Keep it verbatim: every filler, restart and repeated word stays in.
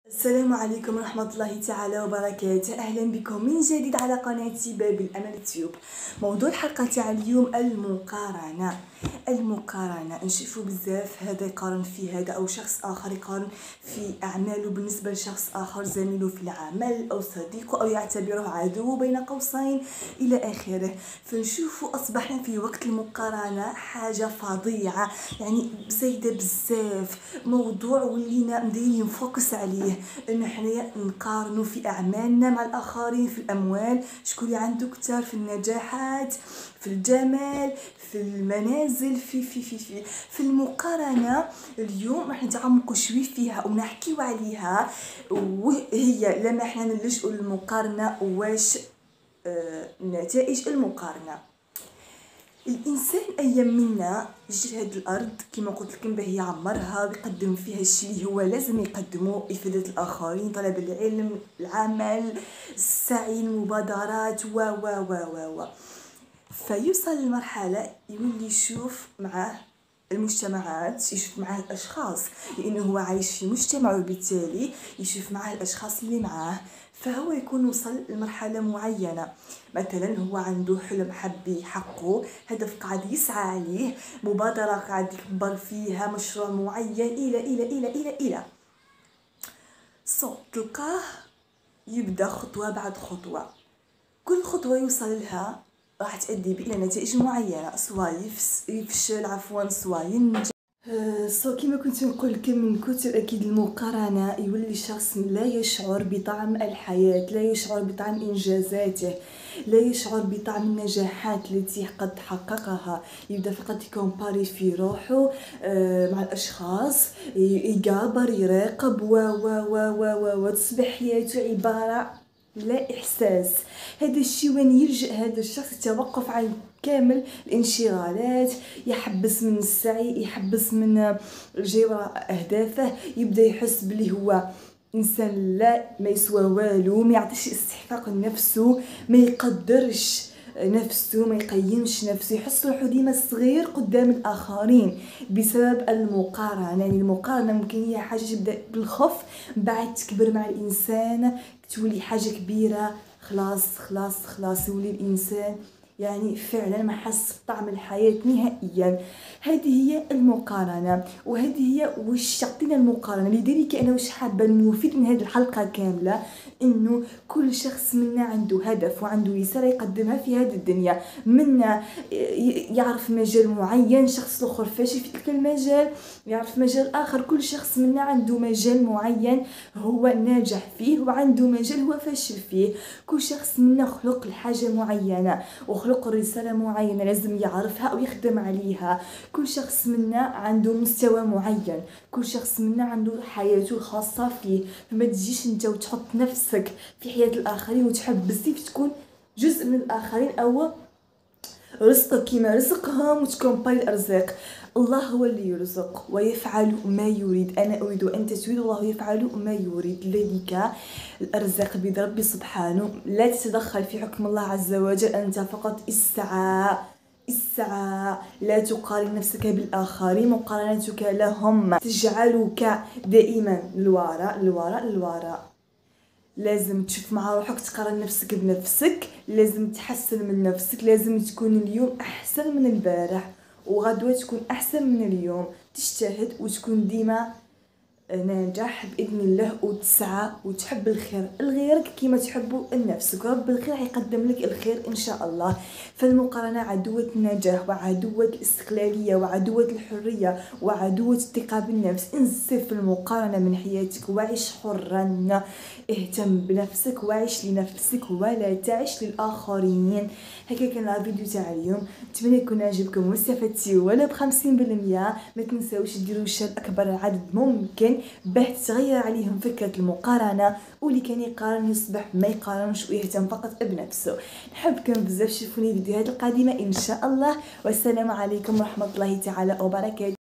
السلام عليكم ورحمة الله تعالى وبركاته. أهلا بكم من جديد على قناتي باب الأمل تيوب. موضوع الحلقة تاع اليوم المقارنة. المقارنة نشوفوا بزاف هذا يقارن في هذا، أو شخص آخر يقارن في أعماله بالنسبة لشخص آخر زميله في العمل أو صديقه أو يعتبره عدو بين قوسين إلى آخره. فنشوفوا أصبحنا في وقت المقارنة حاجة فظيعة، يعني زايدة بزاف. موضوع ولينا مدايرين فوكس عليه، ان حنايا نقارنوا في اعمالنا مع الاخرين، في الاموال، شكون اللي عنده كتار، في النجاحات، في الجمال، في المنازل، في في في في في المقارنه. اليوم راح نتعمقوا شوي فيها ونحكيو عليها، وهي لما احنا نلجؤوا للمقارنه واش آه نتائج المقارنه. الانسان ايام منا يجي لهاد الارض كما قلت لكم باهي يعمرها ويقدم فيها الشيء اللي هو لازم يقدمه، افاده الاخرين، طلب العلم، العمل، السعي، المبادرات و و و و و فيوصل لمرحله يولي يشوف معاه المجتمعات، يشوف معاه الاشخاص، لانه هو عايش في مجتمع وبالتالي يشوف معاه الاشخاص اللي معاه. فهو يكون وصل لمرحله معينه، مثلا هو عنده حلم حب يحققه، هدف قاعد يسعى عليه، مبادره قاعد يكبر فيها، مشروع معين، الى الى الى الى الى صو تلقاه يبدا خطوه بعد خطوه، كل خطوه يوصل لها راح تؤدي به الى نتائج معينه، سواء يفشل عفوا سواء ينجح. سو كما كنت نقول لكم من كثر اكيد المقارنه يولي الشخص لا يشعر بطعم الحياه، لا يشعر بطعم انجازاته، لا يشعر بطعم النجاحات التي قد حققها، يبدا فقط يكومباري في روحه مع الاشخاص، يقابر، يراقب و و و و و تصبح حياته عباره لا احساس. هذا الشيء وين يلجأ هذا الشخص يتوقف عن كامل الانشغالات، يحبس من السعي، يحبس من الجري وراء اهدافه، يبدا يحس بلي هو انسان لا ما يسوى والو، ما يعطيش استحقاق لنفسه، ما يقدرش نفسه، ما يقيمش نفسه، يحس روحو ديما صغير قدام الاخرين بسبب المقارنه. يعني المقارنه ممكن هي حاجه تبدا بالخوف، بعد تكبر مع الانسان تولي حاجه كبيره، خلاص خلاص خلاص يولي الانسان يعني فعلا ما حس بطعم الحياه نهائيا. هذه هي المقارنه، وهذه هي واش تعطينا المقارنه. لذلك انا واش حابه نفيد من هذه الحلقه كامله، انه كل شخص منا عنده هدف وعنده رساله يقدمها في هذه الدنيا. منا يعرف مجال معين، شخص اخر فاشل في تلك المجال يعرف مجال اخر، كل شخص منا عنده مجال معين هو ناجح فيه وعنده مجال هو فاشل فيه. كل شخص منا خلق لحاجه معينه وخلق رساله معينه لازم يعرفها او يخدم عليها. كل شخص منا عنده مستوى معين، كل شخص منا عنده حياته الخاصه فيه. فما تجيش انت وتحط نفسك في حياه الاخرين وتحبسي في تكون جزء من الاخرين، او رزقك كما رزقهم وتكومباري الارزاق. الله هو اللي يرزق ويفعل ما يريد، انا اريد وانت تريد، الله يفعل ما يريد. لذلك الارزاق بيد ربي سبحانه، لا تتدخل في حكم الله عز وجل، انت فقط اسعى اسعى، لا تقارن نفسك بالاخرين، مقارنتك لهم تجعلك دائما للوراء للوراء للوراء. لازم تشوف مع روحك، تقارن نفسك بنفسك، لازم تحسن من نفسك، لازم تكون اليوم احسن من البارح وغدوه تكون احسن من اليوم، تجتهد وتكون ديما ناجح باذن الله، وتسعى وتحب الخير لغيرك كما تحب لنفسك، رب الخير حيقدم لك الخير ان شاء الله. فالمقارنه عدوه النجاح وعدوه الاستقلاليه وعدوه الحريه وعدوه الثقه بالنفس. انسف في المقارنه من حياتك وعيش حرا، اهتم بنفسك وعيش لنفسك ولا تعيش للاخرين. هكا كان الفيديو تاع اليوم، نتمنى يكون عجبكم واستفدتوا ولو بخمسين بالمية. ما تنساوش ديروا الشير اكبر عدد ممكن باه تغير عليهم فكره المقارنه، واللي كان يقارن يصبح ما يقارنش ويهتم فقط بنفسه. نحبكم بزاف، شوفوني فيديوهات القادمه ان شاء الله، والسلام عليكم ورحمه الله تعالى وبركاته.